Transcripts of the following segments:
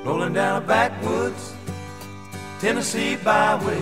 rolling down a backwoods Tennessee byway.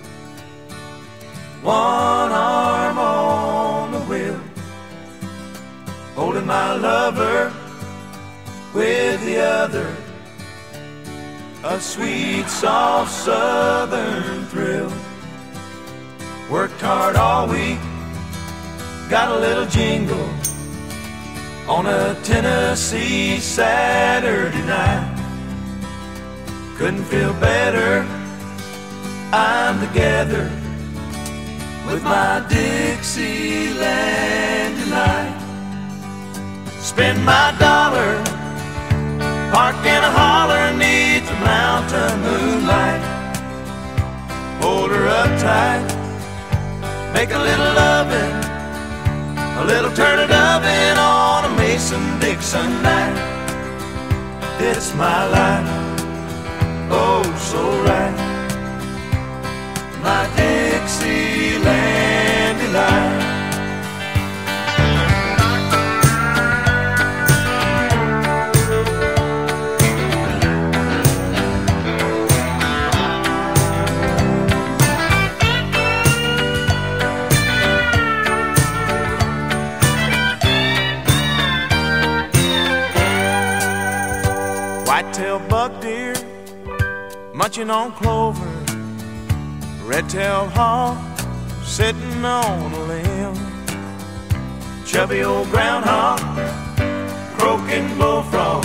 One arm on the wheel, holding my lover with the other. A sweet, soft southern thrill. Worked hard all week, got a little jingle on a Tennessee Saturday night. Couldn't feel better, I'm together with my Dixieland delight. Spend my dollar, park in a holler neath the mountain moonlight. Hold her up tight, make a little loving, a little turtle doving on a Mason-Dixon night. It's my life, oh so right, my Dixieland delight. White-tail buck deer munching on clover, red-tailed hawk sitting on a limb, chubby old groundhog croaking bullfrog,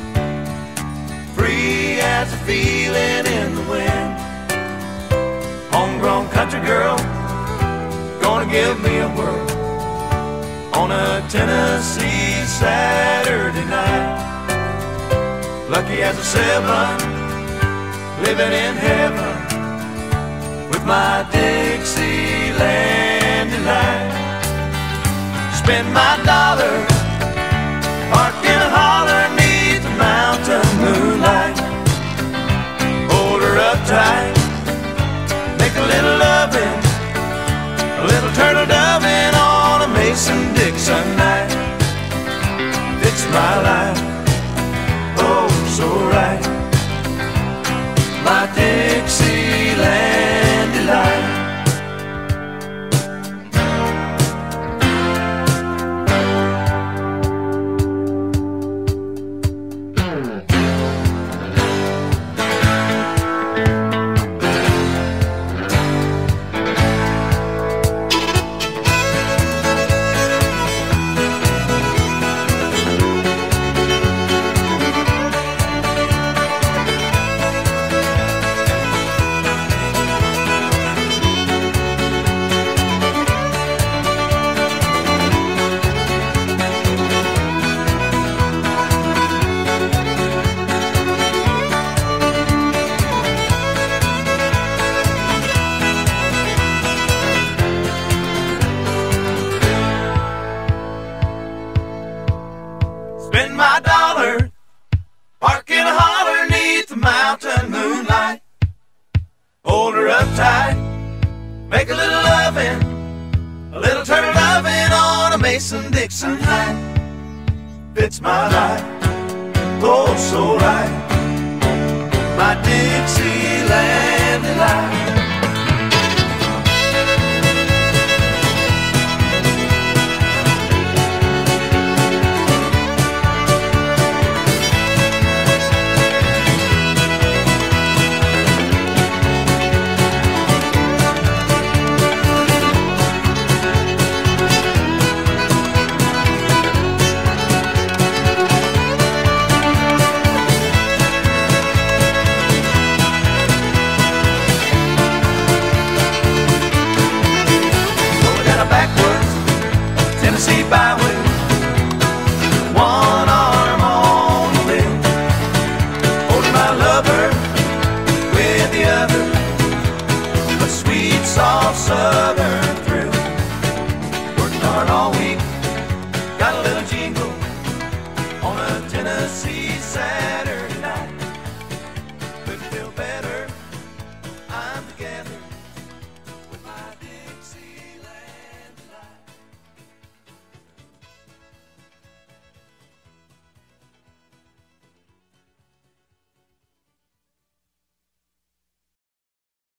free as a feeling in the wind. Homegrown country girl gonna give me a whirl on a Tennessee Saturday night. Lucky as a seven, living in heaven with my Dixieland delight. Spend my dollar, park in a holler neath the mountain moonlight. Hold her up tight, make a little loving, a little turtle doving on a Mason-Dixon night. It's my life, oh so right, my Dixieland delight. Spend my dollar, park in a holler neath the mountain moonlight. Hold her up tight, make a little loving, a little turtle loving on a Mason-Dixon night. Fits my life, oh so right, my Dixieland delight. Tennessee byway, one arm on the wheel, holding my lover with the other. A sweet, soft southern thrill. Worked hard all week, got a little jingle